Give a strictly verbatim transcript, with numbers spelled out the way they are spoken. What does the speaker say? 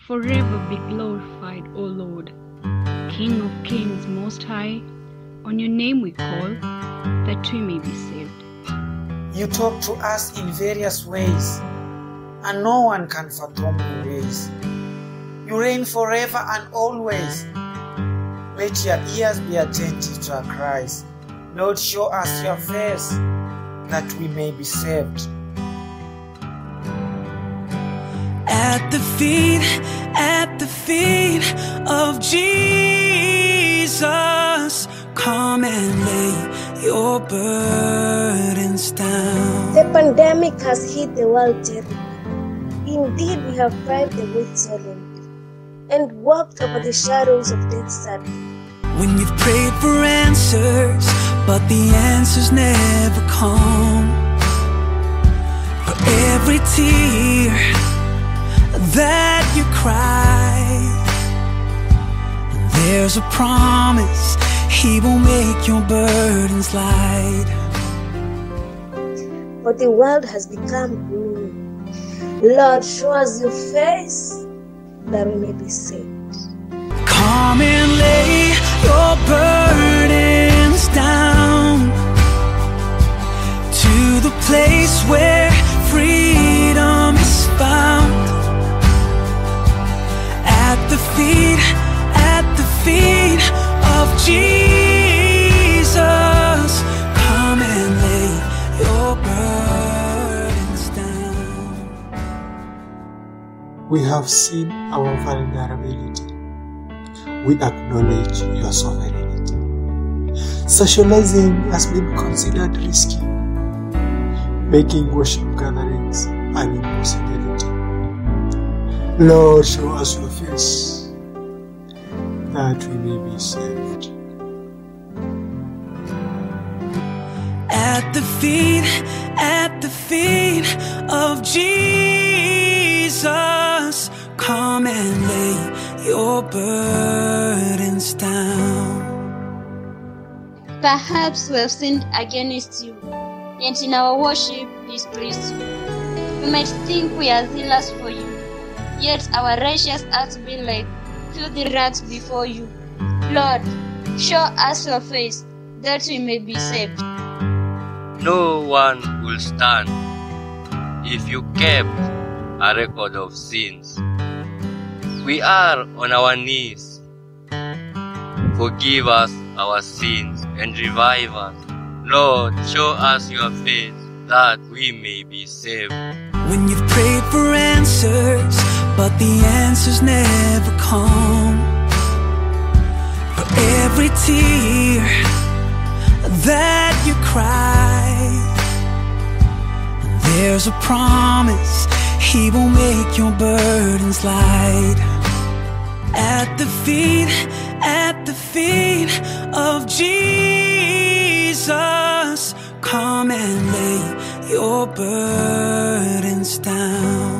forever be glorified, O Lord. King of kings most high, on your name we call, that we may be saved. You talk to us in various ways, and no one can fathom your ways. You reign forever and always. Let your ears be attentive to our cries. Lord, show us your face, that we may be saved. At the feet, at the feet of Jesus, come and lay your burdens down. The pandemic has hit the world terribly. Indeed, we have cried the weight solemnly and walked over the shadows of death sadly. When you've prayed for answers, but the answers never come. For every tear that you cry, there's a promise, He will make your burdens light. But the world has become gloomy. Lord, show us your face, that we may be saved. Come and lay your burdens down to the place where freedom is found. At the feet, at the feet of Jesus, come and lay your burdens down. We have seen our vulnerability. We acknowledge your sovereignty. Socializing has been considered risky, making worship gatherings an impossibility. Lord, show us your face, that we may be saved. At the feet, at the feet of Jesus, come and lay your burdens down. Perhaps we have sinned against you, yet in our worship displeased you. We might think we are zealous for you, yet our righteous acts be like filthy rags before you. Lord, show us your face, that we may be saved. No one will stand if you kept a record of sins. We are on our knees. Forgive us our sins and revive us. Lord, show us your face, that we may be saved. When you've prayed for answers, but the answers never come. For every tear that you cry, there's a promise, He will make your burdens light. At the feet, at the feet of Jesus, come and lay your burdens down.